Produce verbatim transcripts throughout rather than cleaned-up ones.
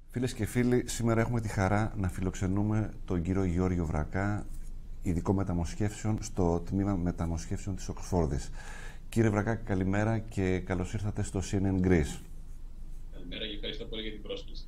Φίλες και φίλοι, σήμερα έχουμε τη χαρά να φιλοξενούμε τον κύριο Γιώργο Βρακά, ειδικό μεταμοσχεύσεων στο τμήμα μεταμοσχεύσεων της Οξφόρδης. Κύριε Βρακά, καλημέρα και καλώς ήρθατε στο σι εν εν Greece. Καλημέρα και ευχαριστώ πολύ για την πρόσκληση.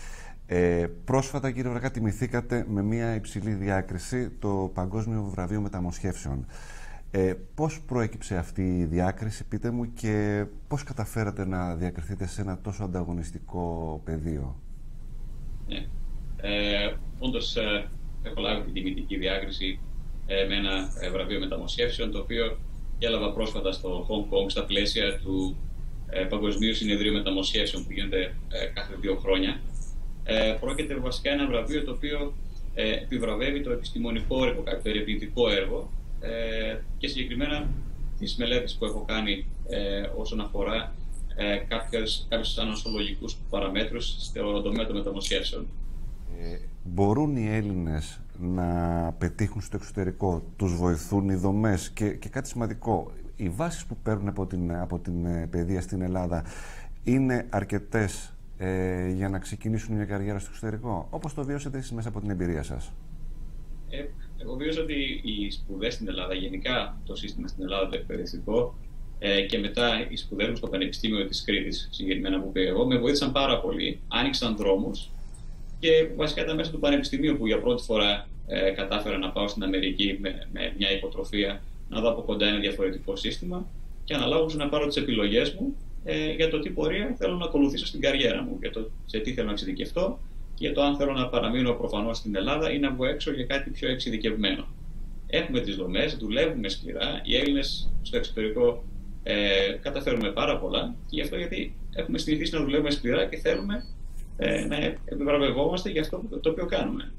Ε, πρόσφατα, κύριε Βρακά, τιμηθήκατε με μια υψηλή διάκριση, το Παγκόσμιο Βραβείο Μεταμοσχεύσεων. Ε, πώς προέκυψε αυτή η διάκριση, πείτε μου, και πώς καταφέρατε να διακριθείτε σε ένα τόσο ανταγωνιστικό πεδίο? Ναι. Ε, όντως, ε, έχω λάβει την τιμητική διάκριση ε, με ένα ε, βραβείο μεταμοσχεύσεων, το οποίο έλαβα πρόσφατα στο Hong Kong στα πλαίσια του ε, Παγκοσμίου Συνεδρίου Μεταμοσχεύσεων που γίνεται ε, κάθε δύο χρόνια. Ε, πρόκειται βασικά ένα βραβείο το οποίο ε, επιβραβεύει το επιστημονικό έργο, το ερευνητικό έργο ε, και συγκεκριμένα τις μελέτες που έχω κάνει ε, όσον αφορά ε, κάποιους, κάποιους ανοσολογικούς παραμέτρους στο τομέα των μεταμοσχεύσεων. Ε, μπορούν οι Έλληνες να πετύχουν στο εξωτερικό, τους βοηθούν οι δομές και, και κάτι σημαντικό, οι βάσεις που παίρνουν από την, από την παιδεία στην Ελλάδα είναι αρκετές ε, για να ξεκινήσουν μια καριέρα στο εξωτερικό? Όπως το βιώσετε εσείς μέσα από την εμπειρία σας? Ε, εγώ βίωσα ότι οι σπουδές στην Ελλάδα, γενικά το σύστημα στην Ελλάδα το εκπαιδευτικό ε, και μετά οι σπουδές μου στο Πανεπιστήμιο της Κρήτης, συγκεκριμένα που πήγα εγώ, με βοήθησαν πάρα πολύ, άνοιξαν δρόμους και βασικά ήταν μέσα του Πανεπιστημίου που για πρώτη φορά ε, κατάφερα να πάω στην Αμερική με, με μια υποτροφία, να δω από κοντά ένα διαφορετικό σύστημα και αναλόγως να πάρω τις επιλογές μου ε, για το τι πορεία θέλω να ακολουθήσω στην καριέρα μου, για το σε τι θέλω να εξειδικευτώ και για το αν θέλω να παραμείνω προφανώς στην Ελλάδα ή να βγω έξω για κάτι πιο εξειδικευμένο. Έχουμε τις δομές, δουλεύουμε σκληρά. Οι Έλληνες στο εξωτερικό ε, καταφέρουμε πάρα πολλά και γι' αυτό γιατί έχουμε συνηθίσει να δουλεύουμε σκληρά και θέλουμε ε, να επιβραβευόμαστε για αυτό το οποίο κάνουμε.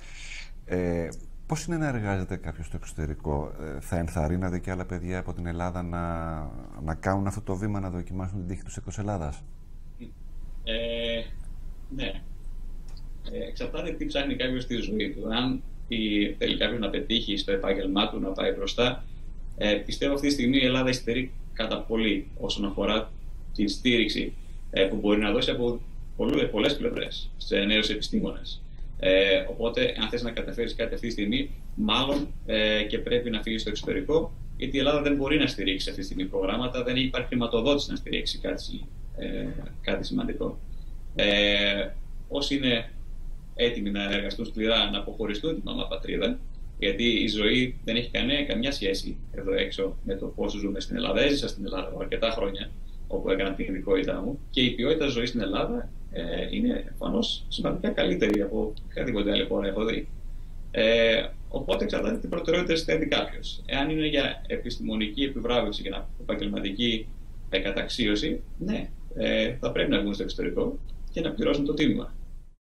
Ε, πώς είναι να εργάζεται κάποιος στο εξωτερικό? Ε, θα ενθαρρύνατε και άλλα παιδιά από την Ελλάδα να, να κάνουν αυτό το βήμα, να δοκιμάσουν την τύχη τους εκτός Ελλάδας? Ε, ναι. Ε, εξαρτάται τι ψάχνει κάποιος στη ζωή του. Αν η, θέλει κάποιος να πετύχει στο επάγγελμά του, να πάει μπροστά, ε, πιστεύω αυτή τη στιγμή η Ελλάδα υστερεί κατά πολύ όσον αφορά τη στήριξη ε, που μπορεί να δώσει από πολλές πλευρές σε νέους επιστήμονες. Ε, οπότε, αν θες να καταφέρεις κάτι αυτή τη στιγμή, μάλλον ε, και πρέπει να φύγεις στο εξωτερικό, γιατί η Ελλάδα δεν μπορεί να στηρίξει αυτή τη στιγμή προγράμματα, δεν υπάρχει χρηματοδότηση να στηρίξει κάτι, ε, κάτι σημαντικό. Ε, όσοι είναι έτοιμοι να εργαστούν σκληρά, να αποχωριστούν τη μαμά πατρίδα, γιατί η ζωή δεν έχει κανένα, καμιά σχέση εδώ έξω με το πόσο ζούμε στην Ελλάδα. Έζησα στην Ελλάδα αρκετά χρόνια, όπου έκανα την ειδικότητά μου, και η ποιότητα ζωής στην Ελλάδα ε, είναι εμφανώς σημαντικά καλύτερη από οποιαδήποτε άλλη χώρα έχω δει. Ε, οπότε εξαρτάται τι προτεραιότητες θέτει κάποιος. Εάν είναι για επιστημονική επιβράβευση και επαγγελματική ε, καταξίωση, ναι, ε, θα πρέπει να βγουν στο εξωτερικό και να πληρώσουν το τίμημα.